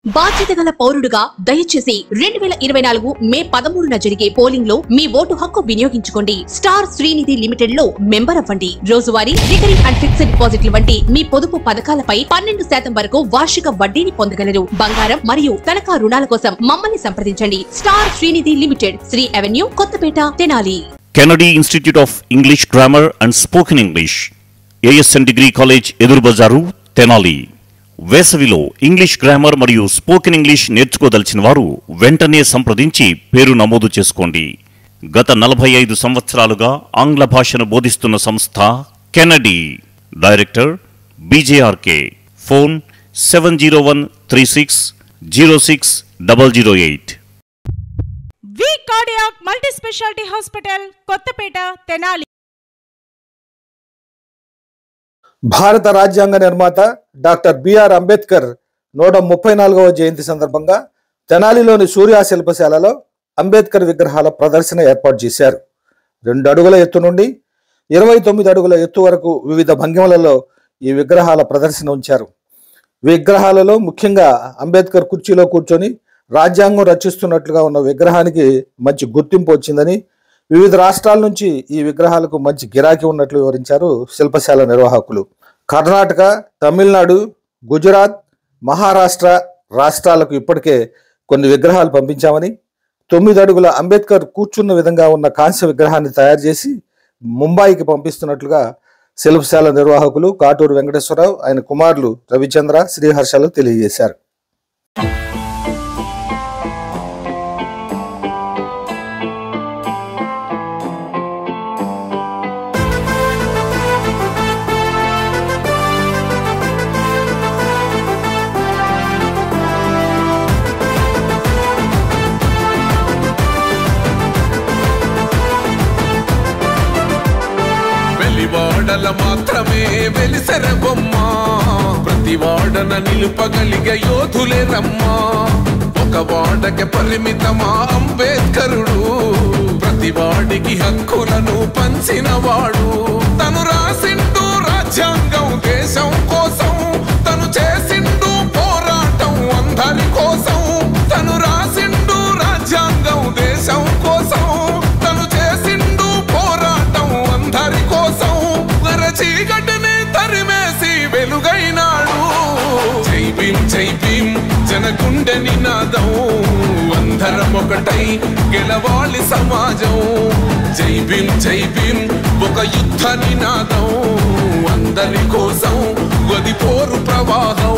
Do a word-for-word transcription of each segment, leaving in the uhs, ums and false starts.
బాధ్యత గల పౌరుడుగా దయచేసి రెండు వేల ఇరవై నాలుగు మే పదమూడున జరిగే పోలింగ్ లో మీ ఓటు హక్కు వినియోగించుకోండి. స్టార్ శ్రీనిధి లిమిటెడ్ లో మెంబర్ అవ్వండి. రోజువారీ రికరింగ్ అండ్ ఫిక్స్డ్ డిపాజిట్ల వంటి మీ పొదుపు పథకాలపై పన్నెండు శాతం వరకు వార్షిక వడ్డీని పొందగలరు. బంగారం మరియు తనఖా రుణాల కోసం మమ్మల్ని సంప్రదించండి. Star Srinidhi limited, Sri avenue, Kothapeta, Tenali. Kennedy institute of English grammar and spoken English, ASN degree college, ఎదురు బజారు, తెనాలి. వేసవిలో ఇంగ్లీష్ గ్రామర్ మరియు స్పోకెన్ ఇంగ్లీష్ నేర్చుకోదలిచిన వారు వెంటనే సంప్రదించి పేరు నమోదు చేసుకోండి. గత నలభై ఐదు సంవత్సరాలుగా ఆంగ్ల భాషను బోధిస్తున్న సంస్థ Kennedy. Director BJRK. Phone seven zero one three six zero six double zero eight. V cardiac multi speciality hospital, Kothapeta, Tenali. భారత రాజ్యాంగ నిర్మాత డాక్టర్ బిఆర్ అంబేద్కర్ నూట ముప్పై నాలుగవ జయంతి సందర్భంగా తెనాలిలోని సూర్య శిల్పశాలలో అంబేద్కర్ విగ్రహాల ప్రదర్శన ఏర్పాటు చేశారు. రెండు అడుగుల ఎత్తు నుండి ఇరవై తొమ్మిది అడుగుల ఎత్తు వరకు వివిధ భంగిమలలో ఈ విగ్రహాల ప్రదర్శన ఉంచారు. విగ్రహాలలో ముఖ్యంగా అంబేద్కర్ కుర్చీలో కూర్చొని రాజ్యాంగం రచిస్తున్నట్లుగా ఉన్న విగ్రహానికి మంచి గుర్తింపు వచ్చిందని, వివిధ రాష్ట్రాల నుంచి ఈ విగ్రహాలకు మంచి గిరాకీ ఉన్నట్లు వివరించారు శిల్పశాల నిర్వాహకులు. కర్ణాటక, తమిళనాడు, గుజరాత్, మహారాష్ట్ర రాష్ట్రాలకు ఇప్పటికే కొన్ని విగ్రహాలు పంపించామని, తొమ్మిది అడుగుల అంబేద్కర్ కూర్చున్న విధంగా ఉన్న కాంస్య విగ్రహాన్ని తయారు చేసి ముంబాయికి పంపిస్తున్నట్లుగా శిల్పశాల నిర్వాహకులు కాటూరు వెంకటేశ్వరరావు, ఆయన కుమారులు రవిచంద్ర, శ్రీహర్షలు తెలియజేశారు. వాడల మాత్రమే వెలిసెర బొమ్మ, ప్రతి వాడన నిలుపగలిగే యోధులే రమ్మా. ఒక వాడకి పరిమితమా అంబేద్కరుడు, ప్రతి వాడికి హక్కులను పంచిన వాడు. తను రాసిండు రాజ్యాంగం దేశం కోసం, తను చేసిండు పోరాటం అందరి కోసం. తను రాసిండు రాజ్యాంగం దేశం కోసం, తను చేసిండు పోరాటం అందరి కోసం. చీకటిని తరిమేసి వెలుగైనాడు. జై భీమ్ జై భీమ్ జనగుండె నినాదం, అందరం ఒకటై గెలవాలి సమాజం. జై భీమ్ జై భీమ్ ఒక యుద్ధ నినాదం, అందరి కోసం గది పోరు ప్రవాహం.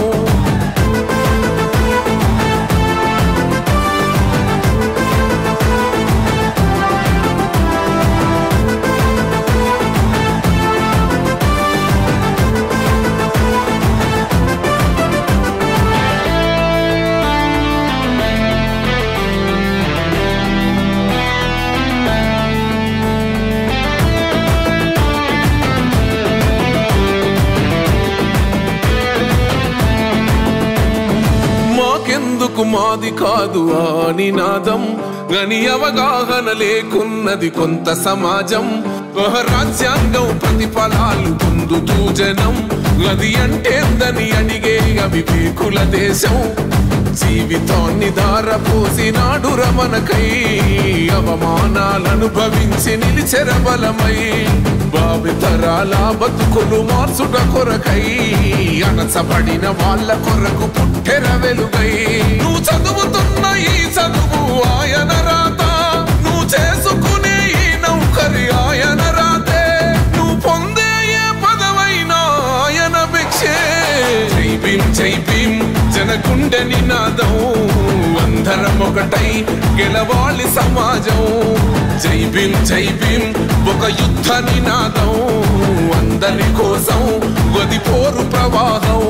మాకెందుకు మాది కాదు ఆ నినాదం, గని అవగాహన లేకున్నది కొంత సమాజం. రాజ్యాంగం ప్రతిఫలాలు పొందుతూ జనం, అది అంటేందని అడిగే అవివేకుల దేశం. జీవితాన్ని దారపోసినాడు రమణకై, అవమానాలను భవించి నిలిచెర బలమై. భావితరాల బతుకులు మార్చుట కొరకై, అణచబడిన వాళ్ళ కొరకు పుట్టెర వెలుగై. నువ్వు చదువుతున్న ఈ చదువు ఆయన రాత, నువ్వు చేసుకునే ఈ నౌకరి ఆయన రాతే, నువ్వు పొందే ఏ పదవైనా ఆయన భిక్షే. జై భీమ్ జై భీమ్ జనగుండె నినాదం, అందరం ఒకటై గెలవాలి సమాజం. జై భీమ్ జై భీమ్ ఒక యుద్ధ నినాదం, అందరి కోసం గది పోరు ప్రవాహం.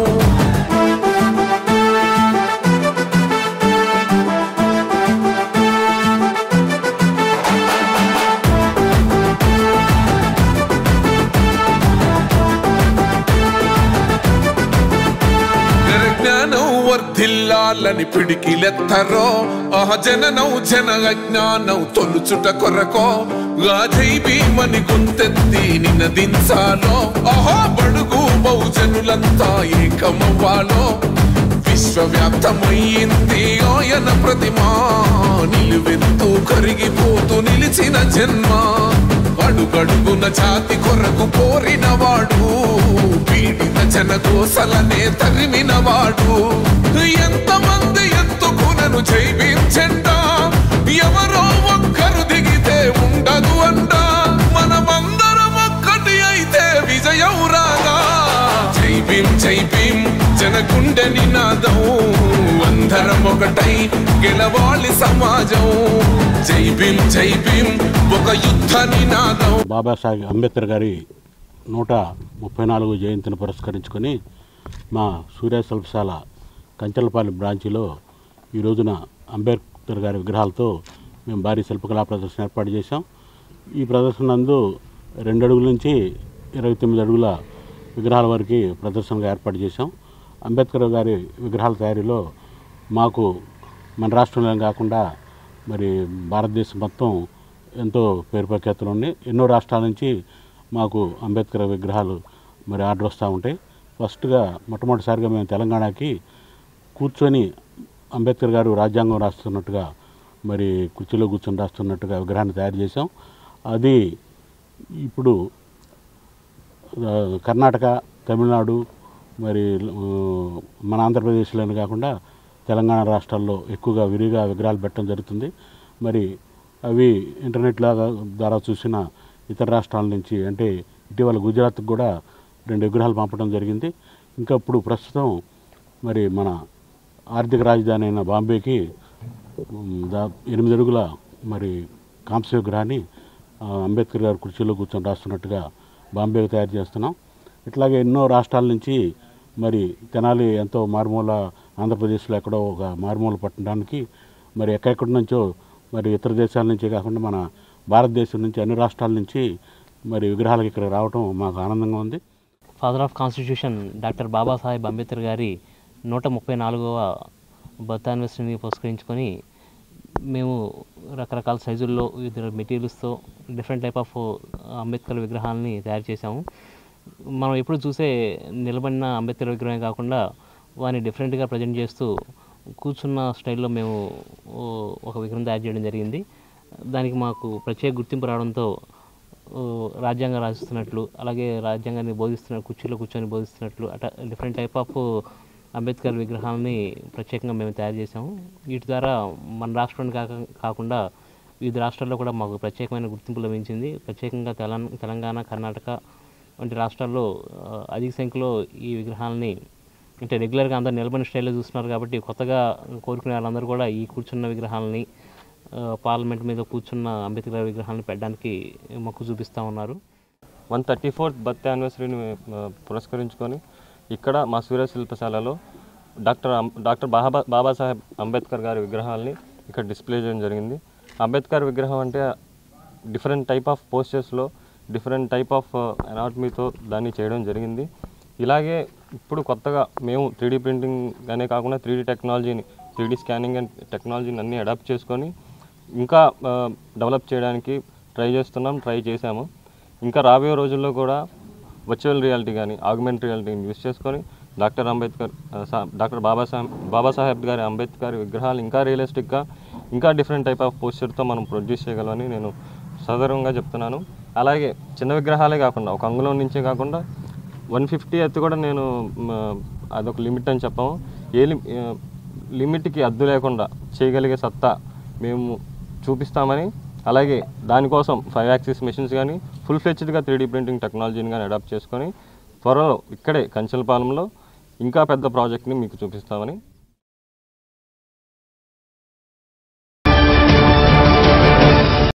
వర్ధిల్లాలని పిడికిలెత్తరో, ఆహ జననౌ జన అజ్ఞానం తొలుచుట కొరకో. జై భీమని గొంతెత్తి నినదించాలో, ఆహా బడుగు బహుజనులంతా ఏకమవ్వాలో. విశ్వవ్యాప్తమయ్యింది ఆయన ప్రతిమ నిలువెత్తు కరిగిపోతూ నిలిచిన జన్మ అడుగడుగున జాతి కొరకు పోరినవాడు పీడిత జన కోసలనే తరిమినవాడు ఎంతమంది ఎత్తుకునను జైవించండా ఎవరో ఒక్కరు దిగితే ఉండదు అంట మనమందరం ఒక్కటి అయితే విజయం రాగా జై భీమ్ జై భీమ్ జనగుండె నినాదం అందరం ఒకటై గెలవాలి సమాజం జై భీమ్ జై భీమ్ ఒక యుద్ధ నినాదం. బాబాసాహెబ్ అంబేద్కర్ గారి నూట ముప్పై నాలుగు జయంతిని పురస్కరించుకొని మా సూర్య శిల్పశాల కంచెలపాలెం బ్రాంచిలో ఈ రోజున అంబేద్కర్ గారి విగ్రహాలతో మేము భారీ శిల్పకళా ప్రదర్శన ఏర్పాటు చేశాం. ఈ ప్రదర్శన నందు రెండు అడుగుల నుంచి ఇరవై తొమ్మిది అడుగుల విగ్రహాల వరకు ప్రదర్శనగా ఏర్పాటు చేశాం. అంబేద్కర్ గారి విగ్రహాల తయారీలో మాకు మన రాష్ట్రంలో కాకుండా మరి భారతదేశం మొత్తం ఎంతో పేరు ప్రఖ్యాతులు ఉన్నాయి. ఎన్నో రాష్ట్రాల నుంచి మాకు అంబేద్కర్ విగ్రహాలు మరి ఆర్డర్ వస్తూ ఉంటాయి. ఫస్ట్గా మొట్టమొదటిసారిగా మేము తెలంగాణకి కూర్చొని అంబేద్కర్ గారు రాజ్యాంగం రాస్తున్నట్టుగా మరి కుర్చీలో కూర్చొని రాస్తున్నట్టుగా విగ్రహాన్ని తయారు చేసాం. అది ఇప్పుడు కర్ణాటక, తమిళనాడు, మరి మన ఆంధ్రప్రదేశ్లోనే కాకుండా తెలంగాణ రాష్ట్రాల్లో ఎక్కువగా విరిగా విగ్రహాలు పెట్టడం జరుగుతుంది. మరి అవి ఇంటర్నెట్ ద్వారా చూసిన ఇతర రాష్ట్రాల నుంచి అంటే ఇటీవల గుజరాత్కి కూడా రెండు విగ్రహాలు పంపడం జరిగింది. ఇంకా ఇప్పుడు ప్రస్తుతం మరి మన ఆర్థిక రాజధాని అయిన బాంబేకి దా ఎనిమిది అడుగుల మరి కాంస్య విగ్రహాన్ని అంబేద్కర్ గారు కుర్చీలో కూర్చొని రాస్తున్నట్టుగా బాంబేకి తయారు చేస్తున్నాం. ఇట్లాగే ఎన్నో రాష్ట్రాల నుంచి మరి తెనాలి ఎంతో మారుమూల ఆంధ్రప్రదేశ్లో ఎక్కడో ఒక మారుమూల పట్టడానికి మరి ఎక్కడెక్కడి నుంచో మరి ఇతర దేశాల నుంచే కాకుండా మన భారతదేశం నుంచి అన్ని రాష్ట్రాల నుంచి మరి విగ్రహాలకు ఇక్కడ రావడం మాకు ఆనందంగా ఉంది. Father of constitution doctor Babasaheb Ambedkar గారి నూట ముప్పై నాలుగవ బర్త్ యానివర్సరీని పురస్కరించుకొని మేము రకరకాల సైజుల్లో వివిధ మెటీరియల్స్తో డిఫరెంట్ టైప్ ఆఫ్ అంబేద్కర్ విగ్రహాలని తయారు చేశాము. మనం ఎప్పుడు చూసే నిలబడిన అంబేద్కర్ విగ్రహం కాకుండా వారిని డిఫరెంట్గా ప్రజెంట్ చేస్తూ కూర్చున్న స్టైల్లో మేము ఒక విగ్రహం తయారు చేయడం జరిగింది. దానికి మాకు ప్రత్యేక గుర్తింపు రావడంతో రాజ్యాంగం రాసిస్తున్నట్లు, అలాగే రాజ్యాంగాన్ని బోధిస్తున్న కుర్చీలో కూర్చొని బోధిస్తున్నట్లు అట్లా డిఫరెంట్ టైప్ ఆఫ్ అంబేద్కర్ విగ్రహాలని ప్రత్యేకంగా మేము తయారు చేసాము. వీటి ద్వారా మన రాష్ట్రానికి కాక కాకుండా వివిధ రాష్ట్రాల్లో కూడా మాకు ప్రత్యేకమైన గుర్తింపు లభించింది. ప్రత్యేకంగా తెలంగాణ తెలంగాణ కర్ణాటక వంటి రాష్ట్రాల్లో అధిక సంఖ్యలో ఈ విగ్రహాలని అంటే రెగ్యులర్గా అందరూ నిలబడిన స్టైల్లో చూస్తున్నారు కాబట్టి కొత్తగా కోరుకునే వాళ్ళందరూ కూడా ఈ కూర్చున్న విగ్రహాలని పార్లమెంట్ మీద కూర్చున్న అంబేద్కర్ విగ్రహాలను పెట్టడానికి మొక్కు చూపిస్తూ ఉన్నారు. వన్ థర్టీ ఫోర్త్ బర్త్ యానివర్సరీని పురస్కరించుకొని ఇక్కడ మా సూర్య శిల్పశాలలో డాక్టర్ డాక్టర్ బాబా బాబాసాహెబ్ అంబేద్కర్ గారి విగ్రహాలని ఇక్కడ డిస్ప్లే చేయడం జరిగింది. అంబేద్కర్ విగ్రహం అంటే డిఫరెంట్ టైప్ ఆఫ్ పోస్చర్స్లో డిఫరెంట్ టైప్ ఆఫ్ ఎనాటమీతో దాన్ని చేయడం జరిగింది. ఇలాగే ఇప్పుడు కొత్తగా మేము త్రీ డీ ప్రింటింగ్ అనే కాకుండా త్రీ డీ టెక్నాలజీని త్రీ డీ స్కానింగ్ అండ్ టెక్నాలజీని అన్నీ అడాప్ట్ చేసుకొని ఇంకా డెవలప్ చేయడానికి ట్రై చేస్తున్నాం, ట్రై చేశాము. ఇంకా రాబోయే రోజుల్లో కూడా వర్చువల్ రియాలిటీ కానీ ఆగ్మెంట్ రియాలిటీని యూస్ చేసుకొని డాక్టర్ అంబేద్కర్ డాక్టర్ బాబాసాహెబ్ బాబాసాహెబ్ గారి అంబేద్కర్ విగ్రహాలు ఇంకా రియలిస్టిక్గా ఇంకా డిఫరెంట్ టైప్ ఆఫ్ పోస్చర్తో మనం ప్రొడ్యూస్ చేయగలమని నేను సదరంగా చెప్తున్నాను. అలాగే చిన్న విగ్రహాలే కాకుండా ఒక అంగుళం నుంచే కాకుండా వన్ ఫిఫ్టీ ఎత్తు కూడా నేను అదొక లిమిట్ అని చెప్పాము. ఏ లిమిట్కి అద్దు లేకుండా చేయగలిగే సత్తా మేము చూపిస్తామని, అలాగే దానికోసం ఫైవ్ యాక్సిస్ మెషిన్స్ కానీ ఫుల్ ఫ్లెచ్డ్గా త్రీ డీ ప్రింటింగ్ టెక్నాలజీని కానీ అడాప్ట్ చేసుకొని త్వరలో ఇక్కడే కంచెలపాలెంలో ఇంకా పెద్ద ప్రాజెక్ట్ని మీకు చూపిస్తామని